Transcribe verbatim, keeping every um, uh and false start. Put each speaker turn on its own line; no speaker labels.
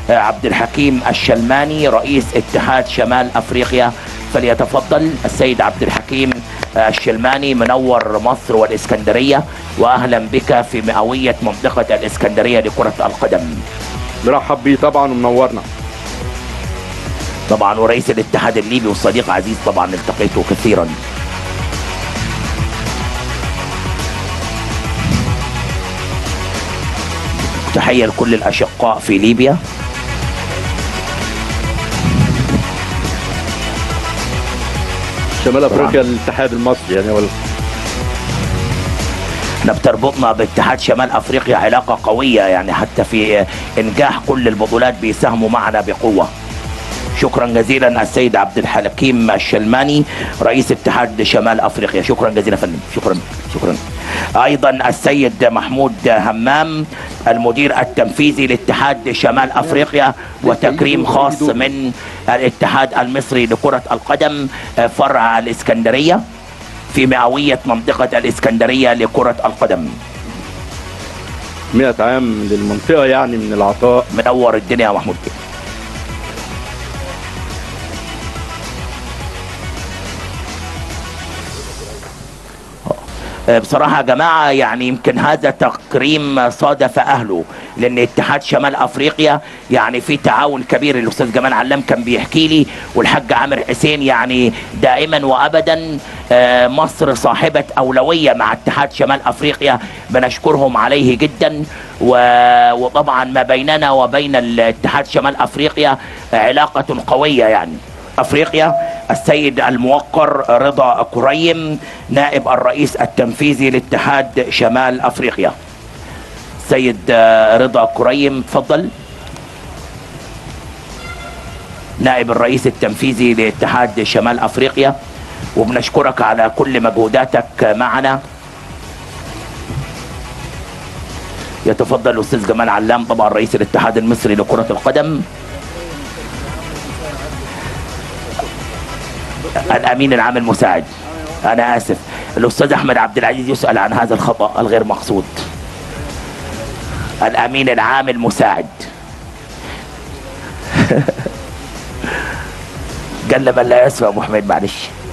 عبد الحكيم الشلماني رئيس اتحاد شمال افريقيا، فليتفضل السيد عبد الحكيم الشلماني منور مصر والاسكندريه، واهلا بك في مئويه منطقه الاسكندريه لكره القدم.
برحب بيه طبعا ومنورنا.
طبعا ورئيس الاتحاد الليبي والصديق عزيز طبعا التقيته كثيرا. تحية لكل الأشقاء في ليبيا.
شمال افريقيا الاتحاد المصري يعني ولا
احنا بتربطنا باتحاد شمال افريقيا علاقة قوية، يعني حتى في انجاح كل البطولات بيساهموا معنا بقوة. شكرا جزيلا السيد عبد الحكيم الشلماني رئيس اتحاد شمال افريقيا، شكرا جزيلا فندم. شكرا شكرا. ايضا السيد محمود همام المدير التنفيذي لاتحاد شمال افريقيا، وتكريم خاص من الاتحاد المصري لكرة القدم فرع الاسكندرية في مئوية منطقة الاسكندرية لكرة القدم.
مئة عام للمنطقة يعني من العطاء.
منور الدنيا يا محمود. بصراحة يا جماعة يعني يمكن هذا تكريم صادف أهله، لأن اتحاد شمال أفريقيا يعني في تعاون كبير. الأستاذ جمال علام كان بيحكي لي، والحاج عامر حسين، يعني دائما وأبدا مصر صاحبة أولوية مع اتحاد شمال أفريقيا، بنشكرهم عليه جدا. وطبعا ما بيننا وبين الاتحاد شمال أفريقيا علاقة قوية يعني. أفريقيا السيد الموقر رضا كريم نائب الرئيس التنفيذي لاتحاد شمال أفريقيا. سيد رضا كريم تفضل، نائب الرئيس التنفيذي لاتحاد شمال أفريقيا، وبنشكرك على كل مجهوداتك معنا. يتفضل الأستاذ جمال علام طبعا رئيس الاتحاد المصري لكرة القدم. الامين العام المساعد، انا اسف، الاستاذ احمد عبد العزيز يسال عن هذا الخطا الغير مقصود. الامين العام المساعد قال من لا يسوى ابو حميد، معلش.